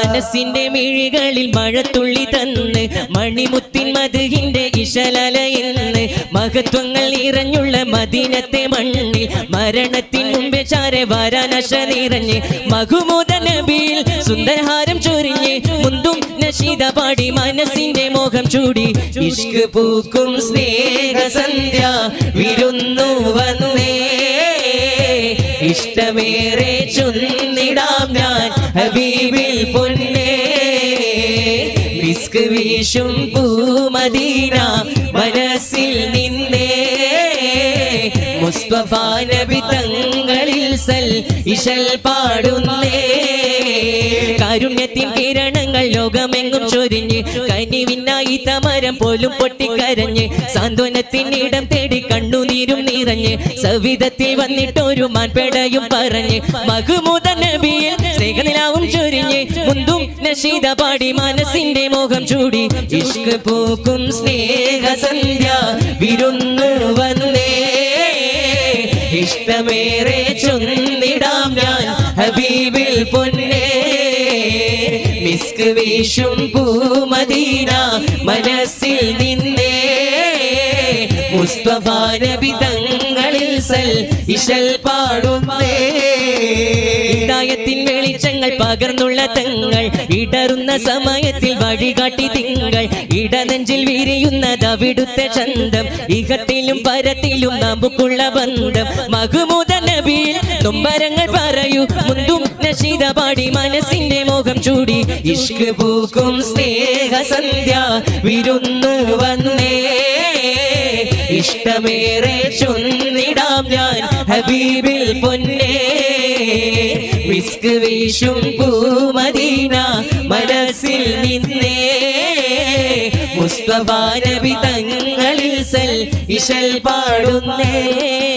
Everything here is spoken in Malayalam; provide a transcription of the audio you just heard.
മനസ്സിന്റെ മിഴികളിൽ മഴത്തുള്ളി തന്ന് മണിമുത്തിൻ മധുഹിന്റെ ഇശലലയെന്ന് മഹത്വങ്ങൾ നിറഞ്ഞുള്ള മദീനത്തെ മണ്ണിൽ മരണത്തിൻ മുമ്പേ ചാരെ വരാനശ നിറഞ്ഞ് മഹ്മൂദ നബിയിൽ സുന്ദരഹാരം ചൊരിഞ്ഞ് മുന്തും നശീദ പാടി മനസ്സിന്റെ മോഹം ചൂടി ഇഷ്ക് പൂക്കും സ്നേഹസന്ധ്യ വിരുന്നു വന്നേ ഇഷ്ടമേറെ ചൊന്നിടാം ഞാൻ ഹബീബിൽ പൊന്നേ മിസ്ക് വീശും പൂമദീന മനസ്സിൽ നിന്നേ മുസ്തഫ നബി തങ്ങളിൽ സൽ ഇശൽ പാടുന്നേ കാരുണ്യത്തിൻ കിരണങ്ങൾ ലോകമെങ്ങും ചൊരിഞ്ഞ് കനിവിനായി തമരം പോലും പൊട്ടിക്കരഞ്ഞ് സാന്ത്വനത്തിനിടം തേടി കണ്ണുനീരും നിറഞ്ഞ് സവിധത്തിൽ വന്നിട്ടൊരു മാൻപേടയും പറഞ്ഞ് മഹ്മൂദ നബിയിൽ സ്നേഹനിലാവും ചൊരിഞ്ഞ് മുന്തും നശീദ പാടി മനസ്സിന്റെ മോഹം ചൂടി ഇഷ്ക് പൂക്കും സ്നേഹസന്ധ്യ വിരുന്നു വന്നേ ഇഷ്ടമേറെ ചൊന്നിടാം ഞാൻ ഹബീബിൽ പൊന്നേ മിസ്ക് വീശും പൂമദീന മനസ്സിൽ നിന്നേ മുസ്തഫ നബി തങ്ങളിൽ സൽ ഇശൽ പാടുന്നേ ഹിദായത്തിൻ വെളിച്ചങ്ങൾ പകർന്നുള്ള തങ്ങൾ ഇടറുന്ന സമയത്തിൽ വഴികാട്ടി തിങ്കൾ ഇടനെഞ്ചിൽ വിരിയുന്നത് അവിടുത്തെ ചന്തം ഇഹത്തിലും പരത്തിലും നമുക്കുള്ള ബന്ധം മഹ്മൂദ നബിയിൽ നൊമ്പരങ്ങൾ പറയൂ മുന്തും നശീദ പാടി മനസ്സിന്റെ മോഹം ചൂടി ഇഷ്ക് പൂക്കും സ്നേഹസന്ധ്യ വിരുന്നു വന്നേ ഇഷ്ടമേറെ ചൊന്നിടാം ഞാൻ ഹബീബിൽ പൊന്നേ മിസ്ക് വീശും പൂമദീന മനസ്സിൽ നിന്നേ മുസ്തഫ നബി തങ്ങളിൽ സൽ ഇശൽ പാടുന്നേ